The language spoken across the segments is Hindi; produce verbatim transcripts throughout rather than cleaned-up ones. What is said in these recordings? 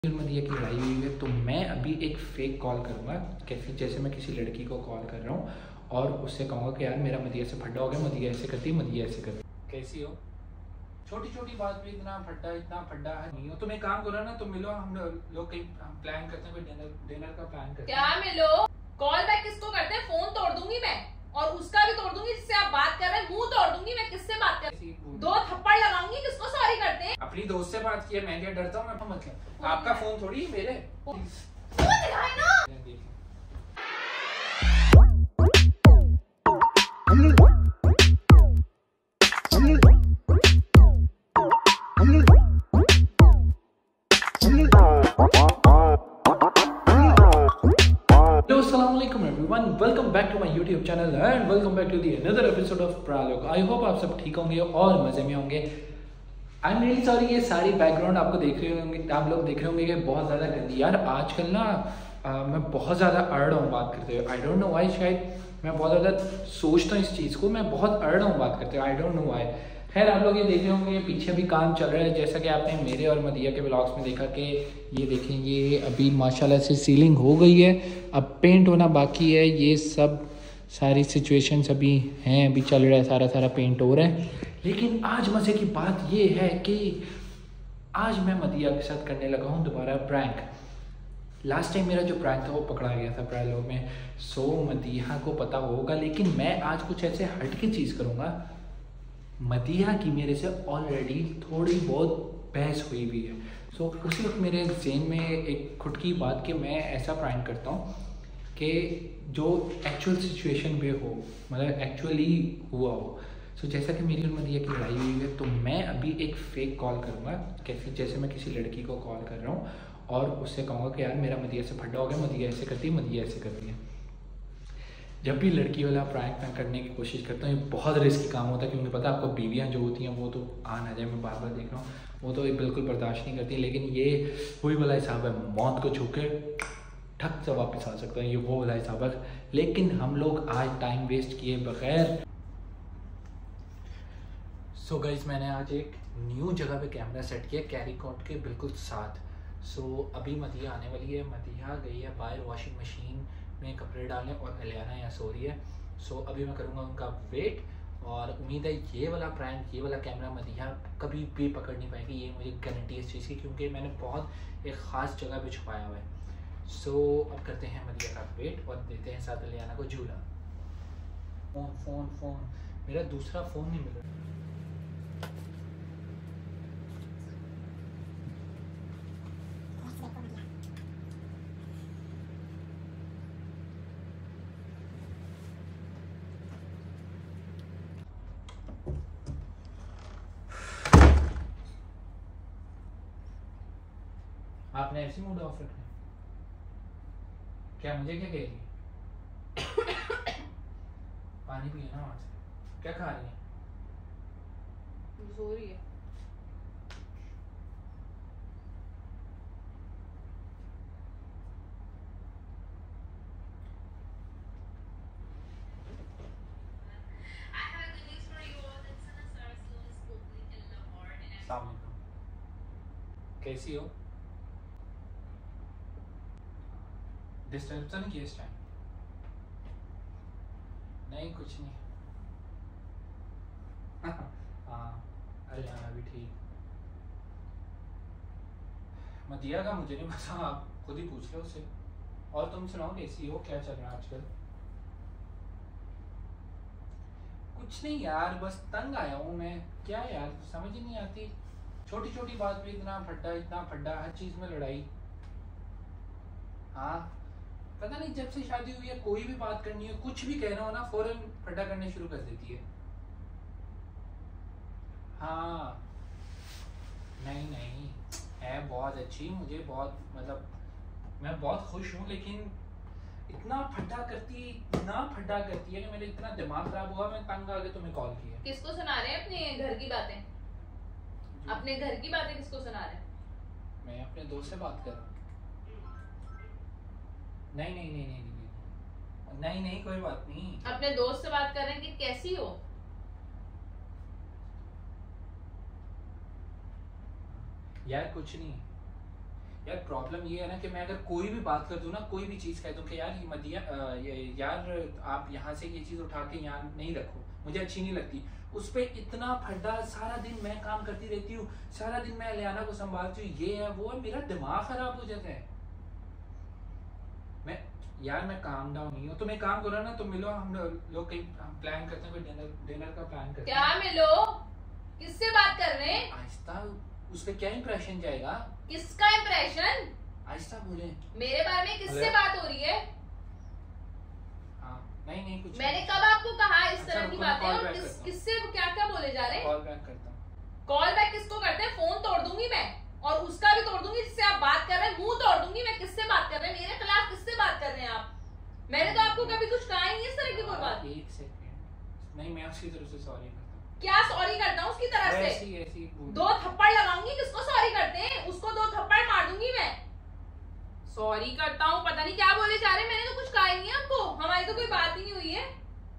मदिया की लड़ाई हुई है तो मैं अभी एक फेक कॉल करूँगा, कैसे जैसे मैं किसी लड़की को कॉल कर रहा हूँ और उससे कहूँगा कि यार मेरा मदिया से फड्डा हो गया, मदिया ऐसे करती मदिया ऐसे करती। कैसी हो? छोटी छोटी बात पे इतना फड्डा इतना फड्डा है नहीं हो। तुम एक काम करो ना, तुम मिलो, हम लोग कहीं प्लान करते हैं, कोई डिनर डिनर का प्लान करते हैं। क्या मिलो? कॉल बैक किसको करते हैं? फोन तोड़ दूंगी मैं, और उसका भी तोड़ दूंगी जिससे आप बात कर रहे हैं, मुंह तोड़ दूंगी मैं। किससे बात कर रही हूं? दो थप्पड़ लगाऊंगी। किसको सॉरी करते हैं? अपनी दोस्त से बात किया, मैं क्या डरता हूँ? मैं मतलब आपका फोन थोड़ी मेरे दिखाए ना। Welcome back to my YouTube channel and welcome back to the another episode of प्रालोग। आई होप आप सब ठीक होंगे और मजे में होंगे। आई एम रियली सॉरी, ये सारी बैकग्राउंड आपको देख रहे होंगे, आप लोग देख रहे होंगे कि बहुत ज़्यादा गंदी। यार आजकल ना आ, मैं बहुत ज़्यादा अर्ड हूँ बात करते हुए। आई डोंट नो वाई, शायद मैं बहुत ज़्यादा सोचता हूँ इस चीज़ को, मैं बहुत अर्ड हूँ बात करते हुए। I don't know why. खैर आप लोग ये देख रहे होंगे पीछे भी काम चल रहा है, जैसा कि आपने मेरे और मदिया के व्लॉग्स में देखा कि ये देखेंगे अभी माशाल्लाह से सीलिंग हो गई है, अब पेंट होना बाकी है। ये सब सारी सिचुएशंस अभी हैं, अभी चल रहा है, सारा सारा पेंट हो रहा है। लेकिन आज मज़े की बात ये है कि आज मैं मदिया के साथ करने लगा हूँ दोबारा प्रैंक। लास्ट टाइम मेरा जो प्रैंक था वो पकड़ा गया था प्रालोग में, सो मदिया को पता होगा। लेकिन मैं आज कुछ ऐसे हट के चीज़ करूँगा। मदिया की मेरे से ऑलरेडी थोड़ी बहुत बहस हुई भी है, सो so, उसी वक्त मेरे जेन में एक खुद की बात कि मैं ऐसा प्रैंक करता हूँ कि जो एक्चुअल सिचुएशन पे हो, मतलब एक्चुअली हुआ हो। सो so, जैसा कि मेरी और मदिया की लड़ाई हुई है तो मैं अभी एक फेक कॉल करूँगा, कैसे जैसे मैं किसी लड़की को कॉल कर रहा हूँ और उससे कहूँगा कि यार मेरा मदिया से फड्डा हो गया, मदिया ऐसे करती है मदिया ऐसे करती है। जब भी लड़की वाला प्रैंक मैं करने की कोशिश करता हूँ, ये बहुत रिस्की काम होता है, क्योंकि पता है आपको बीवियाँ जो होती हैं वो तो आ ना जाए, मैं बार बार देख रहा हूँ, वो तो बिल्कुल बर्दाश्त नहीं करती। लेकिन ये वही वाला हिसाब है, मौत को छू के ठक से वापस आ सकता है, ये वो वाला हिसाब है। लेकिन हम लोग आज टाइम वेस्ट किए बगैर। सो गाइस, मैंने आज एक न्यू जगह पे कैमरा सेट किया, कैरी कोट के बिल्कुल साथ। सो so, अभी मदिया आने वाली है, मदिया गई है बाहर वॉशिंग मशीन में कपड़े डालने और अलियाना यहाँ सो रही है। सो so, अभी मैं करूँगा उनका वेट, और उम्मीद है ये वाला प्रैंक, ये वाला कैमरा मदिया कभी भी पकड़ नहीं पाएगी, ये मुझे गारंटी है इस चीज़ की, क्योंकि मैंने बहुत एक ख़ास जगह पे छुपाया हुआ है। सो so, अब करते हैं मदिया का वेट और देते हैं साथ अलियाना को झूला। फ़ोन फ़ोन फ़ोन मेरा दूसरा फ़ोन नहीं मिल रहा। आपने ऐसी मूड ऑफ रखना? क्या मुझे क्या कहेगी? पानी पिए ना वहां से। क्या खा रही है? सो रही है। कैसी हो? डिस्टर्ब तो नहीं किया इस टाइम? नहीं कुछ नहीं। हाँ अलियाना भी ठीक। मदिया का मुझे नहीं पता, आप खुद ही पूछ लो उससे। और तुम सुनाओ कैसी हो, क्या चल रहा है आजकल? कुछ नहीं यार, बस तंग आया हूँ मैं। क्या यार समझ ही नहीं आती, छोटी छोटी बात पे इतना फड्डा इतना फड्डा, हर चीज में लड़ाई। हाँ पता नहीं, जब से शादी हुई है कोई भी बात करनी हो, कुछ भी कहना हो ना, फौरन फड्डा करने शुरू कर देती है। हाँ नहीं नहीं, है बहुत अच्छी, मुझे बहुत मतलब मैं बहुत खुश हूँ, लेकिन इतना फड्डा करती इतना फड्डा करती है कि मेरे इतना दिमाग खराब हुआ, मैं तंग आ गया, तुम्हें कॉल किया। किसको सुना रहे हैं अपने घर की बातें? अपने घर की बातें किसको सुना रहे हैं? मैं अपने दोस्त से बात कर रहा हूँ। नहीं नहीं नहीं नहीं नहीं नहीं नहीं कोई बात नहीं। अपने दोस्त से बात कर रहे हैं कि कैसी हो? यार कुछ नहीं यार प्रॉब्लम ये है ना कि मैं अगर कोई भी बात कर दूं ना, कोई भी चीज़ कह दूं कि यार हिम्मतिया यार आप यहाँ से ये चीज़ उठा के यहाँ नहीं रखो, मुझे अच्छी नहीं लगती, उस पर इतना फड्डा, सारा दिन मैं काम करती रहती हूँ, सारा दिन मैं लियाना को संभालती हूँ, ये है वो है, मेरा दिमाग खराब हो जाता है। मैं यार मैं काम डाउन नहीं हूँ, तुम एक काम करो ना, तुम मिलो, हम लोग कहीं प्लान करते हैं, कोई डिनर डिनर का प्लान करते हैं। क्या मिलो? किससे बात कर रहे हैं? आहिस्ता, उस पे क्या इंप्रेशन जाएगा? किसका इंप्रेशन? आहिस्ता बोले। मेरे बारे में किससे बात हो रही है? हाँ, नहीं नहीं कुछ मैंने नहीं। कब आपको कहा इस अच्छा, तरह की रुको, बातें? मैं और call back किस, करता हूँ। किससे क्या क्या बोले जा रहे हैं? कॉल बैक करता हूँ। कॉल बैक किसको करते हैं? फोन तोड़ दूंगी मैं, और उसका भी तोड़ दूंगी जिससे आप बात कर रहे हैं, मुंह तोड़ दूंगी मैं। किससे बात कर रहे हैं? मेरे खिलाफ किससे बात कर रहे हैं आप? मैंने तो आपको कभी कुछ कहा ही नहीं इस तरह की कोई बात। एक सेकंड, नहीं मैं उसकी तरफ से सॉरी करता हूँ। क्या सॉरी करता हूँ उसकी तरफ से? ऐसी ऐसी दो थप्पड़ लगाऊंगी। किसको सॉरी करते हैं? उसको दो थप्पड़ मार दूंगी मैं। सॉरी करता हूँ, पता नहीं क्या बोले जा रहे हैं। मैंने तो कुछ कहा ही नहीं है आपको, हमारी तो कोई बात ही नहीं हुई है।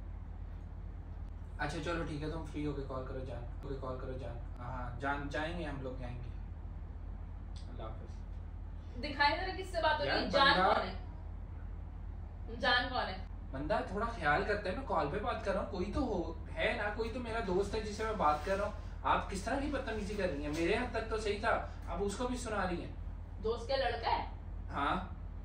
अच्छा चलो ठीक है, तुम फ्री होके कॉल करो जान, होके कॉल करो जान। हाँ जान जाएंगे, हम लोग जाएंगे। अल्लाह हाफिज। दिखाई जरा किससे बात हो रही है? यार, जान बंदा- कौन है? जान कौन है? बंदा थोड़ा ख्याल करता है, मैं कॉल पे बात कर रहा हूँ, कोई तो हो है ना, कोई तो मेरा दोस्त है जिससे मैं बात कर रहा हूँ। आप किस तरह की बदतमीजी कर रही हैं? मेरे हद तक तो सही था, अब उसको भी सुना रही हैं। दोस्त क्या लड़का है? हाँ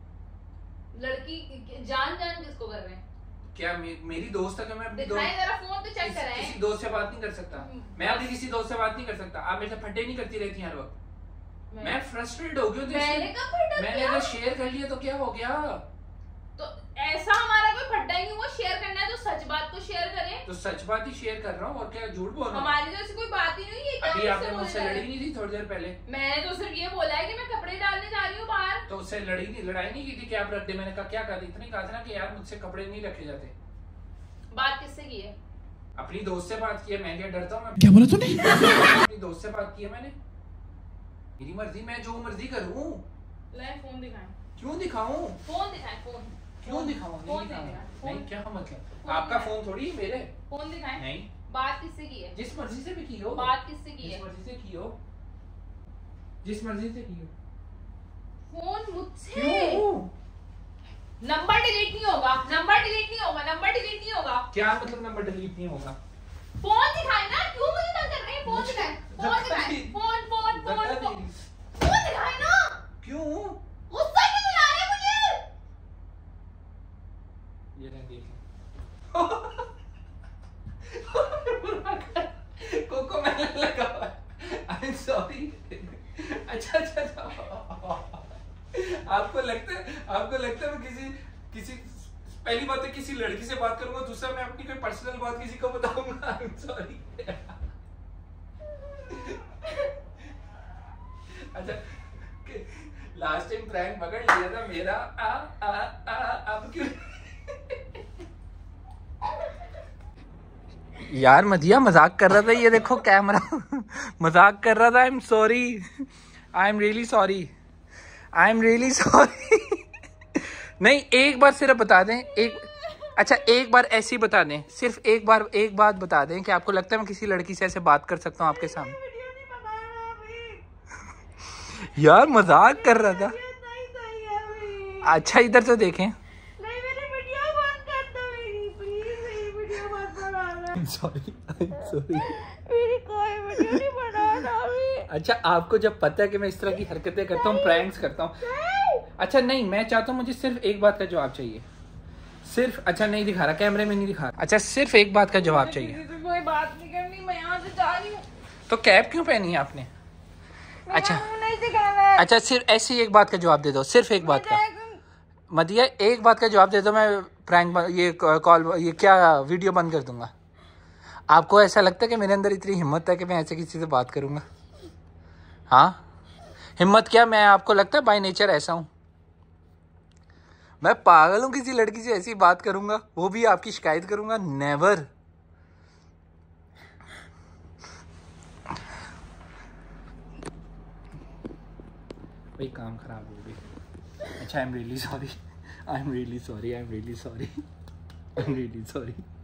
लड़की जान जान किसको कर रहे हैं? क्या मे, मेरी दोस्त है, मैं अपनी दिखाई दोस्त जरा फोन पे चेक किसी, कराएं। किसी दोस्त से बात नहीं कर सकता। हम्म, मैं अपनी किसी दोस्त से बात नहीं कर सकता। आप मेरे से फटे नहीं करती रहती हैं हर वक्त। मैं, मैं फ्रस्ट्रेटेड हो गया हूँ, तो मैंने इसलिए- कब फटा मैंने किया? अगर शेयर कर लिया तो क्या हो गया? तो ऐसा हमारा कोई फड्डा ही नहीं हुआ। शेयर करना है तो सच बात को शेयर करें। तो सच बात ही शेयर कर रहा हूँ, और क्या झूठ बोल रहा हूँ? हमारी तो ऐसी कोई बात ही नहीं है। क्या अभी मुझसे आपने बोले मुझसे जा रहे लड़ी हैं? नहीं थी थोड़ी देर पहले? मैंने तो सिर्फ ये बोला है कि मैं कपड़े डालने जा रही हूँ बाहर। तो उससे लड़ी नहीं, लड़ाई नहीं की थी कि आप रख दे? मैंने कहा क्या कहा? इतने कहा था ना कि यार मुझसे कपड़े नहीं रखे जाते। बात किससे की है? अपनी दोस्त से बात की है। मैं क्या डरता हूँ? क्या बोला तूने? अपनी दोस्त से बात की है मैंने। मेरी मर्जी, मैं जो मर्जी करूँ। ले फोन दिखाएं। क्यों दिखाऊं? फोन दिखाएं। फोन क्यों दिखाऊं? फोन नहीं दिखाऊं। फोन- नहीं, क्या मतलब? फोन आपका दिखाएं। फोन थोड़ी है मेरे। फोन दिखाएं। नहीं, बात किससे की है? जिस मर्जी से भी की हो। बात किससे की जिस है? मर्जी से की हो, जिस मर्जी से की हो। फोन मुझसे। क्यों? नंबर डिलीट नहीं होगा। नंबर डिलीट नहीं होगा। नंबर डिलीट नहीं होगा। क्या मतलब नंबर डिलीट नहीं होगा? फोन दिखाएं ना। क्यों मुझे तंग कर रहे हैं? फोन दिखाएं। फोन दिखाएं। फोन फोन फोन धक्का फोन दी। फोन दिखाएं ना। क्यों? गुस्सा क्यों दिला रहे हैं मुझे? ये नहीं देख कोको मैंने लगा हुआ है। I am sorry. अच्छा अच्छा अच्छा। आपको लगता है आपको लगता है मैं किसी किसी पहली बात है किसी लड़की से बात करूंगा, दूसरा मैं अपनी कोई पर्सनल बात किसी को बताऊंगा। I am sorry. अच्छा लास्ट टाइम प्रैंक पकड़ लिया था मेरा। आ आ आ अब क्यों? यार मदिया मजाक कर रहा था, ये देखो कैमरा मजाक कर रहा था। I am sorry, I am really sorry, I am really sorry. नहीं एक बार सिर्फ बता दें, एक अच्छा एक बार ऐसे ही बता दें, सिर्फ एक बार एक बात बता दें कि आपको लगता है मैं किसी लड़की से ऐसे बात कर सकता हूँ आपके सामने? यार मजाक कर रहा था। अच्छा इधर तो देखें। Sorry sorry. अच्छा आपको जब पता है कि मैं इस तरह की हरकतें करता हूँ, प्रैंक्स करता हूँ। अच्छा नहीं, मैं चाहता हूँ मुझे सिर्फ एक बात का जवाब चाहिए। सिर्फ अच्छा नहीं दिखा रहा, कैमरे में नहीं दिखा रहा। अच्छा सिर्फ एक बात का जवाब चाहिए। कोई बात नहीं करनी, मैं यहाँ से जा रही हूँ। तो कैप क्यों पहनी है आपने? अच्छा नहीं दिखाना। अच्छा सिर्फ ऐसी एक बात का जवाब दे दो, सिर्फ एक बात का। मदिया एक बात का जवाब दे दो, मैं प्रैंक ये कॉल ये क्या वीडियो बंद कर दूंगा। आपको ऐसा लगता है कि मेरे अंदर इतनी हिम्मत है कि मैं ऐसे किसी से बात करूंगा? हाँ हिम्मत क्या, मैं आपको लगता है बाय नेचर ऐसा हूं? मैं पागल हूं किसी लड़की से ऐसी बात करूंगा, वो भी आपकी शिकायत करूंगा? नेवर। भाई काम खराब हो गई। अच्छा I am really sorry, I am really sorry, I am really sorry, I am really sorry.